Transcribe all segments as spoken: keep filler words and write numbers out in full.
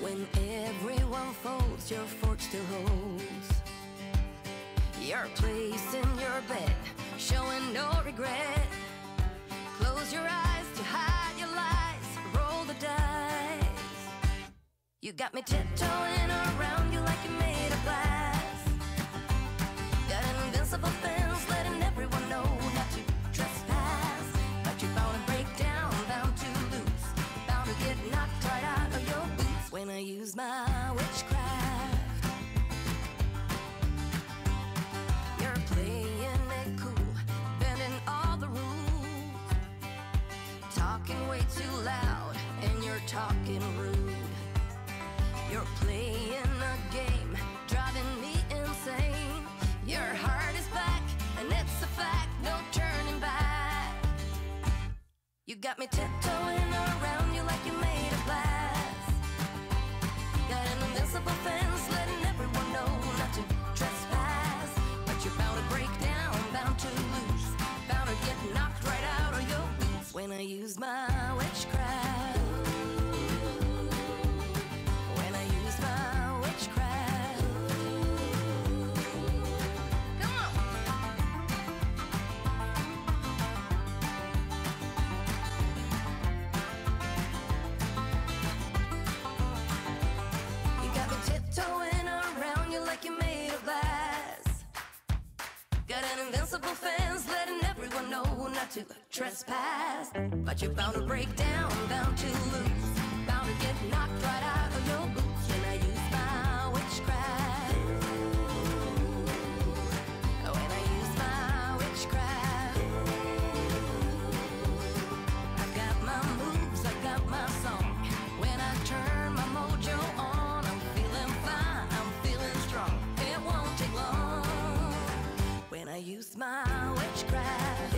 When everyone folds, your fork still holds your place in your bed, showing no regret. Close your eyes to hide your lies, roll the dice. You got me tiptoeing around you like you're made of glass. Got an invincible fence, letting everyone know not to trespass. But you're bound to break down, bound to lose, bound to get knocked right out of your boots when I use my witchcraft. You're playing it cool, bending all the rules, talking way too loud, and you're talking rude. You're playing a game, driving me insane. Your heart is back, and it's a fact, no turning back. You got me tiptoeing around you like you're made of glass. Got an invincible fence, letting everyone know not to trespass. But you're bound to break down, bound to lose, bound to get knocked right out of your boots when I use my witchcraft. When I use my witchcraft. Come on. You got me tiptoeing around you like you're made of glass. Got an invincible fence, letting everyone know not to trespass. But you're bound to break down, bound to lose, bound to get knocked right out of your boots when I use my witchcraft. When I use my witchcraft. I got my moves, I got my song. When I turn my mojo on, I'm feeling fine, I'm feeling strong. It won't take long when I use my witchcraft.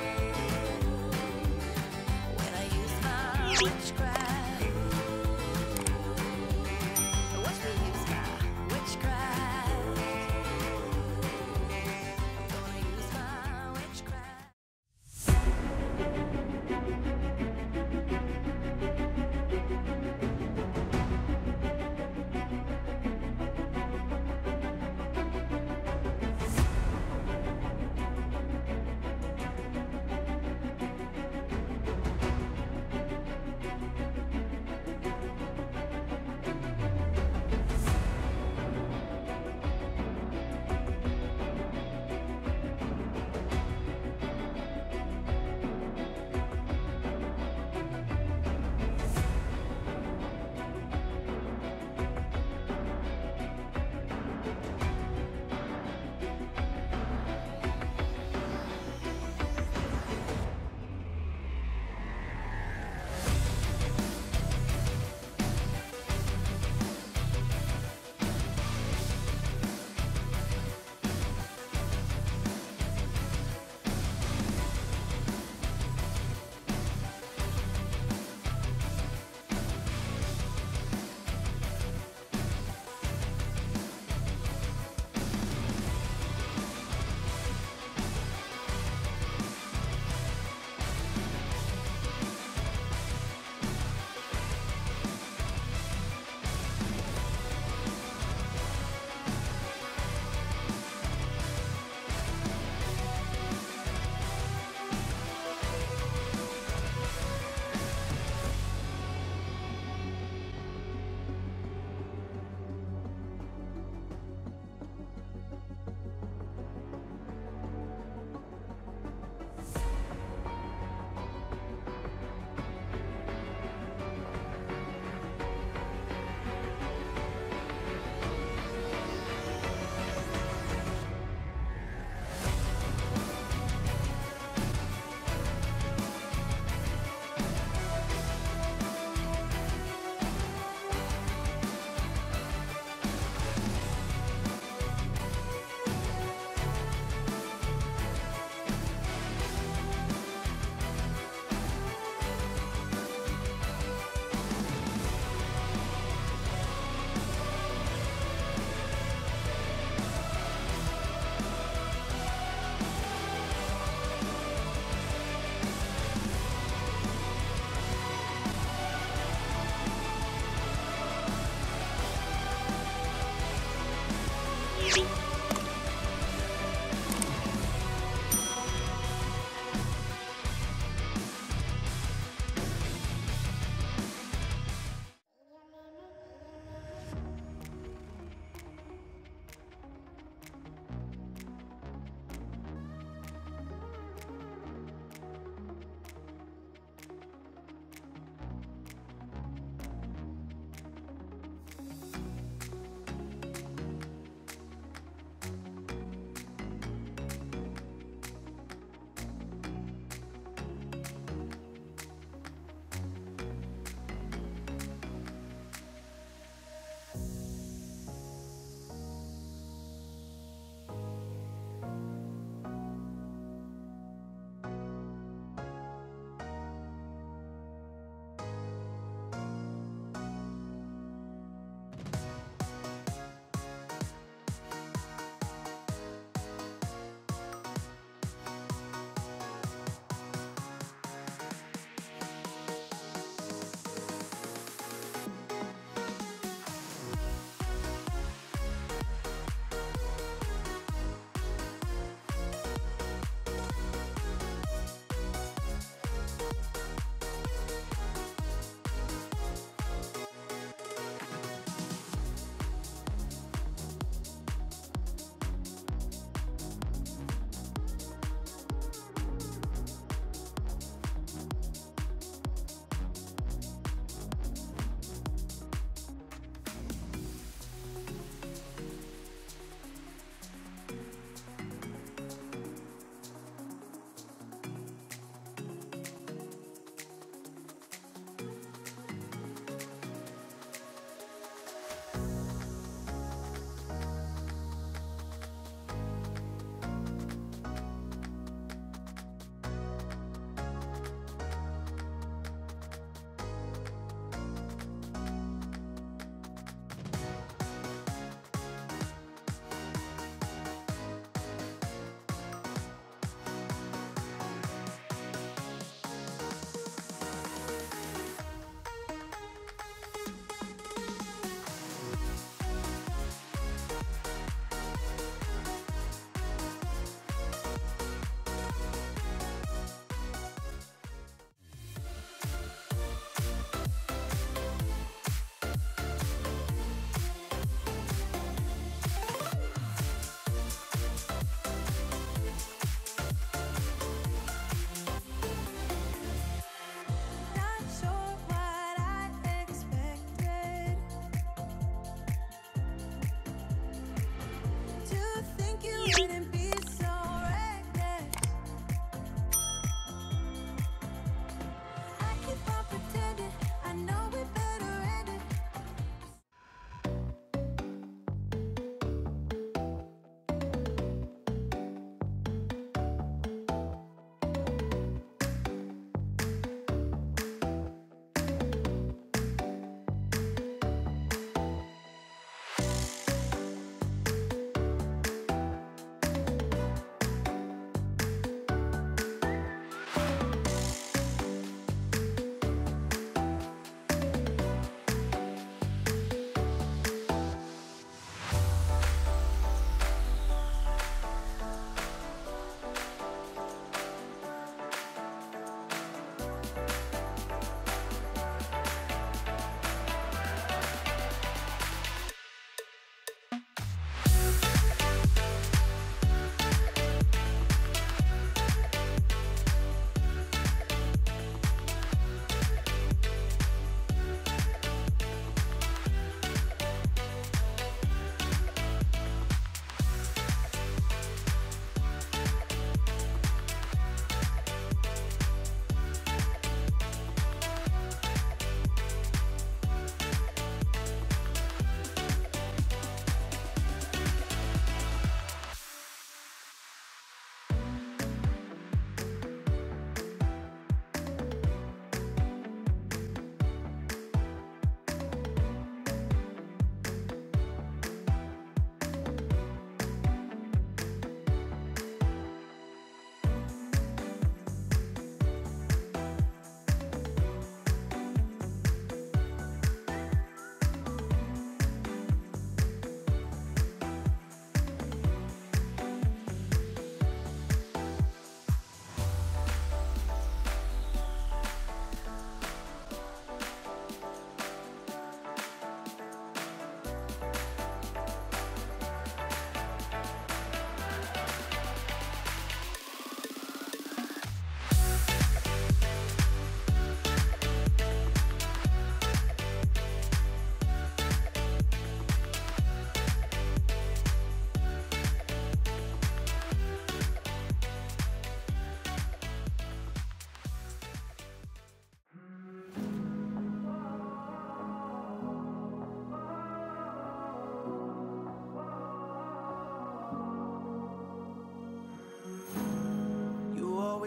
When I use my witchcraft. Watch me use my witchcraft. I'm gonna use my witchcraft.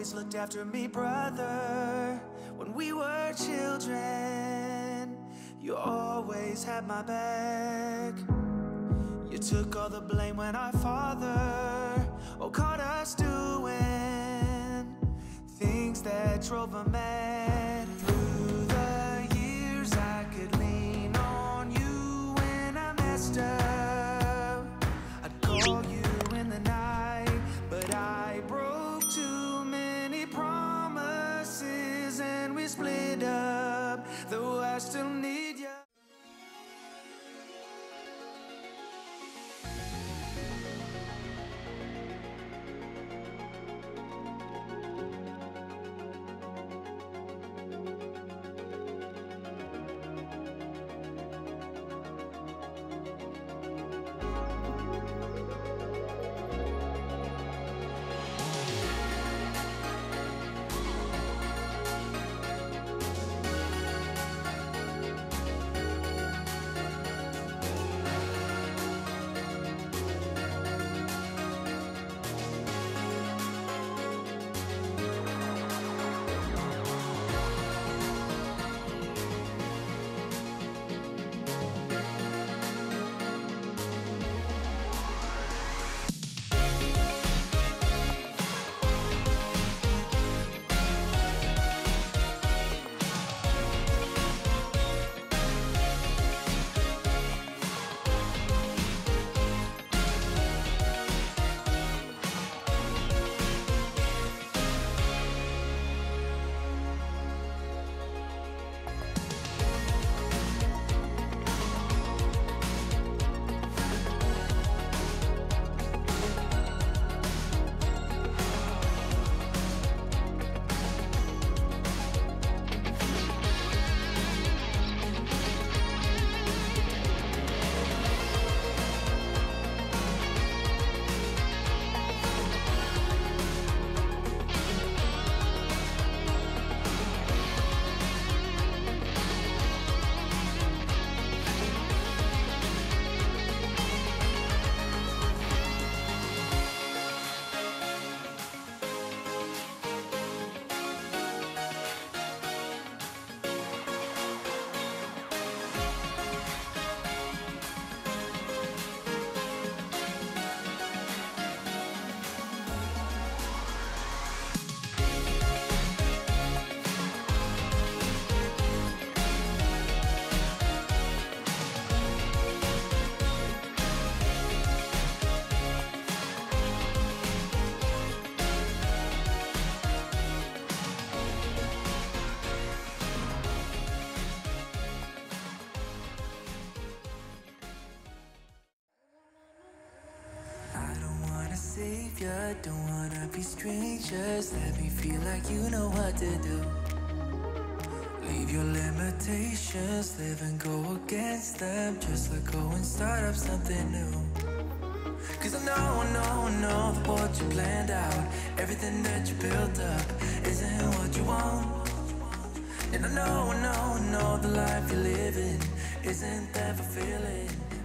always looked after me, brother. When we were children, you always had my back. You took all the blame when our father, oh, caught us doing things that drove him mad. Through the years I could lean on you when I messed up. I'd call you in the night, but I broke too many promises and we split up, though I still need you. Savior, don't wanna be strangers. Let me feel like you know what to do. Leave your limitations, live and go against them. Just let go and start up something new. Cause I know, I know, I know that what you planned out, everything that you built up isn't what you want. And I know, I know, I know the life you're living isn't that fulfilling.